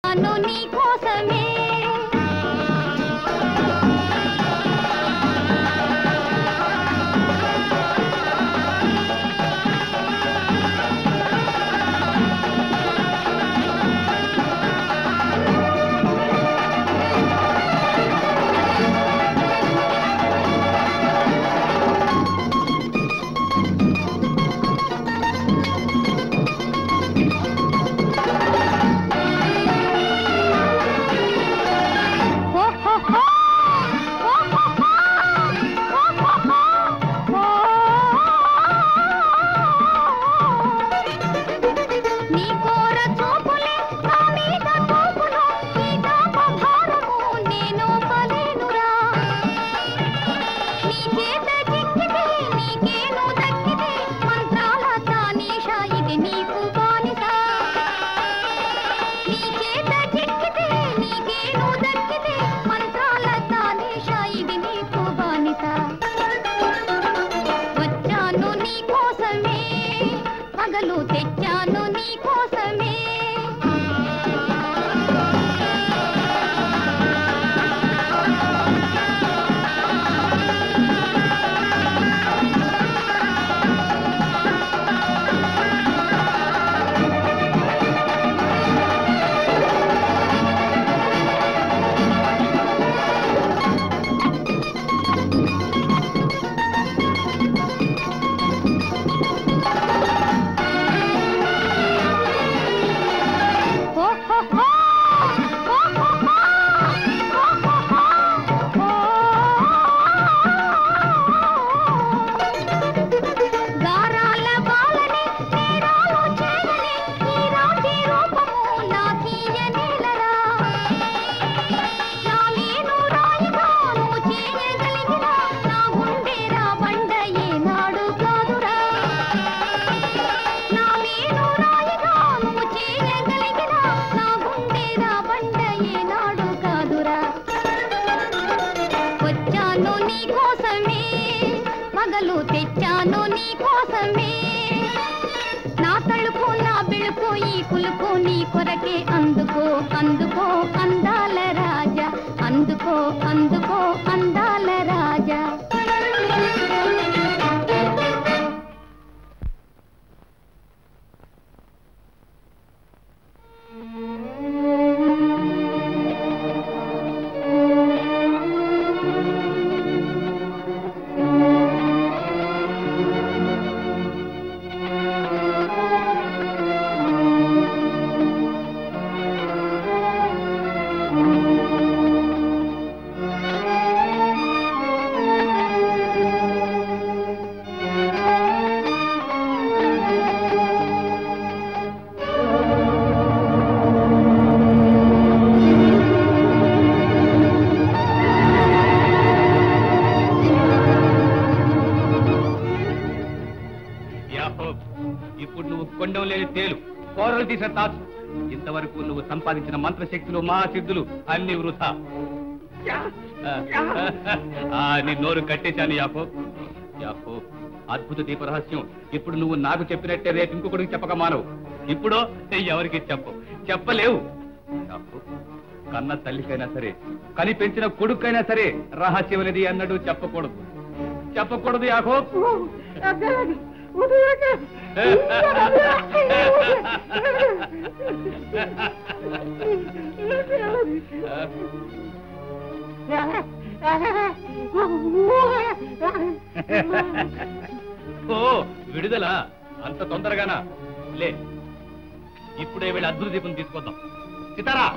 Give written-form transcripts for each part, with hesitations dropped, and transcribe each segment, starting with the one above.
ఇంతవరకు నువ్వు సంపాదించిన మంత్రశక్తులు మహాసిద్ధులు అన్ని వృథా. నీ నోరు కట్టేశాను యాకోబ్. యాకోబ్, అద్భుత దీప రహస్యం ఇప్పుడు నువ్వు నాకు చెప్పినట్టే రేపు ఇంకొకటికి చెప్పక మానవు. ఇప్పుడు ఎవరికి చెప్పలేవు. యాకోబ్, కన్న తల్లికైనా సరే కని పెంచిన కొడుకైనా సరే రహస్యం అనేది అన్నట్టు చెప్పకూడదు యాకోబ్. ఓ విడుదల అంత తొందరగానా? లే, ఇప్పుడే వెళ్ళి అద్భుత దీపం తీసుకొద్దాం. సితారా,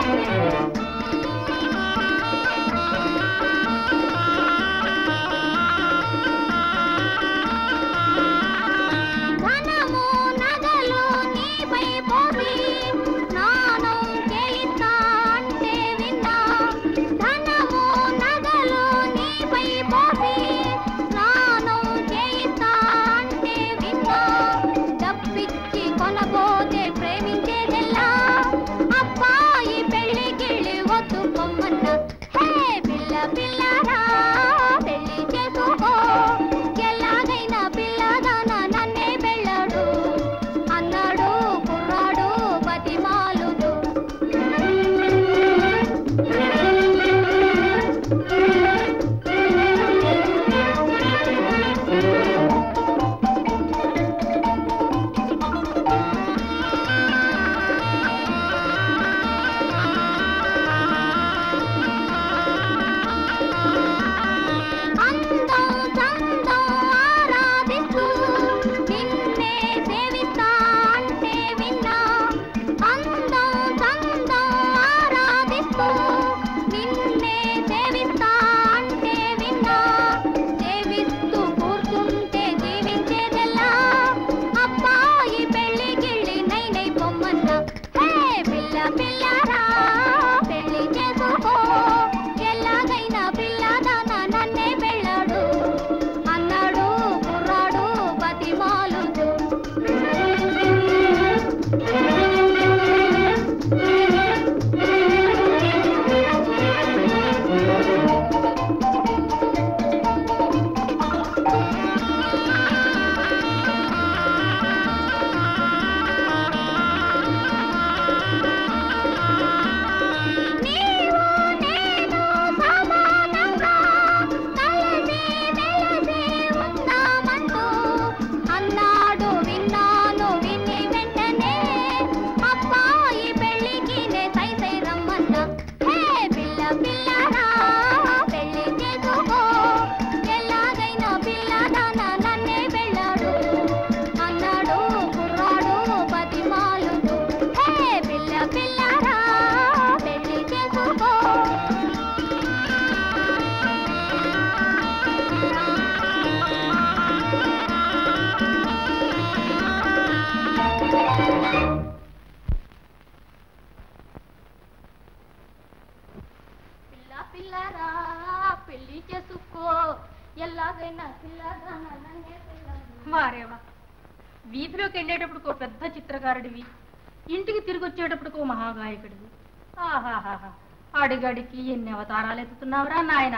వారేవా వీధిలోకి వెళ్ళేటప్పుడు పెద్ద చిత్రకారుడివి, ఇంటికి తిరిగి వచ్చేటప్పుడు మహాగాయకుడివి. ఆహాహాహా, అడిగడికి ఎన్ని అవతారాలు ఎత్తుతున్నావురా నాయన.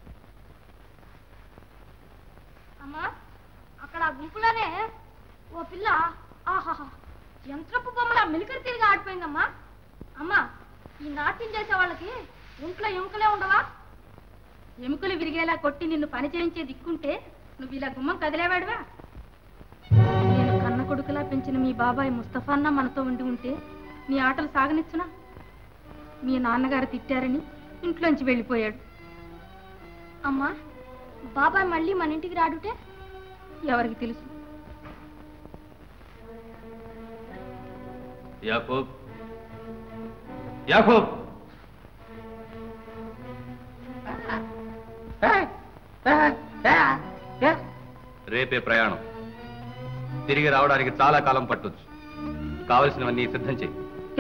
అమ్మా, అక్కడ ఆ గుంపులోనే ఓ పిల్ల ఆహాహా యంత్రపు బొమ్మల మిలికరి తిరిగి ఆడిపోయిందమ్మా. అమ్మా, ఈ నాట్యం చేసే వాళ్ళకి ఒంట్లో ఎముకలే ఉండవా? ఎముకలు విరిగేలా కొట్టి నిన్ను పని చేయించే దిక్కుంటే నువ్వు ఇలా గుమ్మం కదిలేవాడువా? నేను కన్న కొడుకులా పెంచిన మీ బాబాయ్ ముస్తఫాన్న మనతో ఉండి ఉంటే నీ ఆటలు సాగనిచ్చునా? మీ నాన్నగారు తిట్టారని ఇంట్లోంచి వెళ్ళిపోయాడు. అమ్మా, బాబాయ్ మళ్ళీ మన ఇంటికి రాడుటే ఎవరికి తెలుసు? యాకూబ్, యాకూబ్, రేపే ప్రయాణం. తిరిగి రావడానికి చాలా కాలం పట్టొచ్చు. కావలసినవన్నీ సిద్ధం చెయ్యి.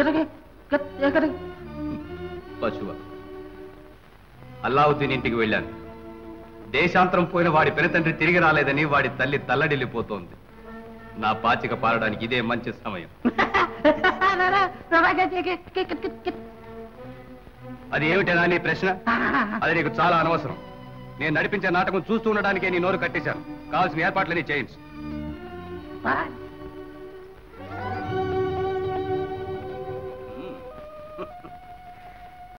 పశువ, అల్లావుద్దీన్ ఇంటికి వెళ్ళాను. దేశాంతరం పోయిన వాడి పెనతండ్రి తిరిగి రాలేదని వాడి తల్లి తల్లడిల్లిపోతోంది. నా పాచిక పారడానికి ఇదే మంచి సమయం. అది ఏమిటనా నీ ప్రశ్న? అది నీకు చాలా అనవసరం. నేను నడిపించే నాటకం చూస్తూ ఉండడానికే నీ నోరు కట్టేశాను. కావాల్సిన ఏర్పాట్లన్నీ చేయించు.